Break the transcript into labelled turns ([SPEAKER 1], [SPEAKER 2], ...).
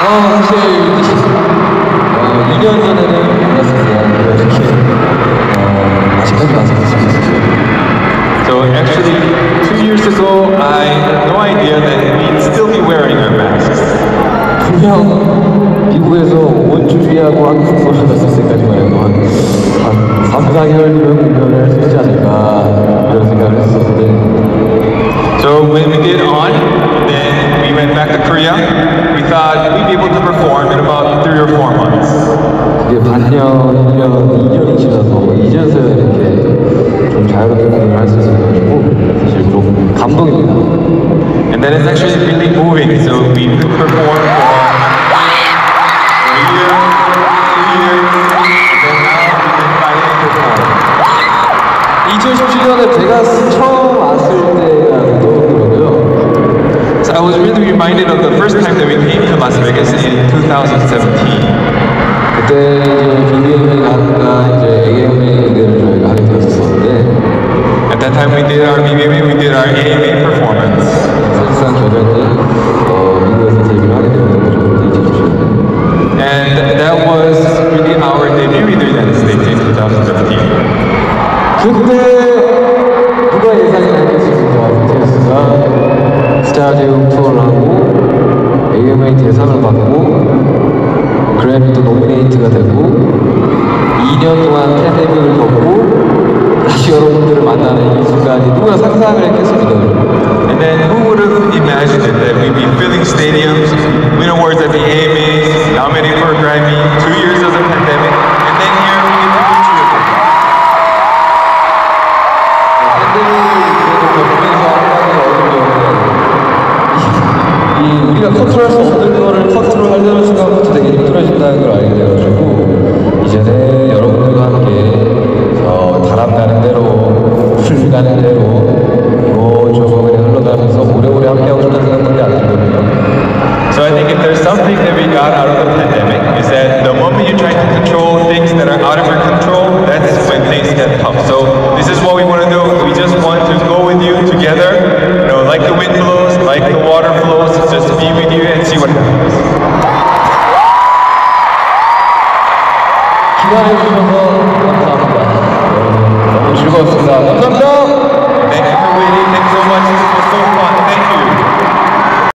[SPEAKER 1] 사실 2년 전에는 몰랐었어요. 이렇게 아직까지 와서 볼수 있었어요.
[SPEAKER 2] So actually, 2 years ago, I had no idea that we'd still be wearing our masks.
[SPEAKER 1] 분명 미국에서 원주비하고 한국 숙소를 갔을 때까지만 해도 한 3, 4개월이면 공연을 할 수 있지 않을까 이런 생각을 했었는데
[SPEAKER 2] So when we did On, then we went back to Korea. We thought we'd be able to perform in about 3 or 4 months.
[SPEAKER 1] 그게 반년, 1년, 2년이 지나서 이제서야 이렇게 좀 자유롭게 공연을 할 수 있어가지고 사실 좀 감동입니다.
[SPEAKER 2] And then it's actually really moving. So we could perform for a year, 2 years, and then now we can finally perform.
[SPEAKER 1] 2017년에 베가스 처음 왔을 때가 떠오르더라고요.
[SPEAKER 2] So I was really reminded of the first time that we came to Las Vegas in 2017.
[SPEAKER 1] 그때 이제 BBMA가 아까 이제 AMA 무대를 저희가 하게 되었었는데
[SPEAKER 2] At that time we did our BBMA, we did our AMA performance.
[SPEAKER 1] 사실상 저희는 미국에서 데뷔를 하게 되는 거죠. 2017년에.
[SPEAKER 2] And that was really our debut in the United States in 2017.
[SPEAKER 1] 그때 누가 예상이 했겠습니까? BTS가 스타디움 투어를 하고 AMA 대상을 받고 그래미도 노미네이트가 되고 2년 동안 팬데믹을 겪고 다시 여러분들을 만나는 이 순간이 누가 상상을 했겠습니까?
[SPEAKER 2] And then who would have imagined it, that we'd be filling stadiums, win awards at the AMAs, nominated for a Grammy, 2 years of the pandemic, and then here we get to meet you again.
[SPEAKER 1] 우리가 컨트롤할 수 없는 거를 컨트롤하려는 순간부터 되게 힘들어진다는 걸 알게 돼가지고 이제는 여러분들과 함께 바람 가는 대로 풀 가는 대로 이곳저곳 그냥 흘러가면서 오래오래 함께하고 싶다는 생각밖에 안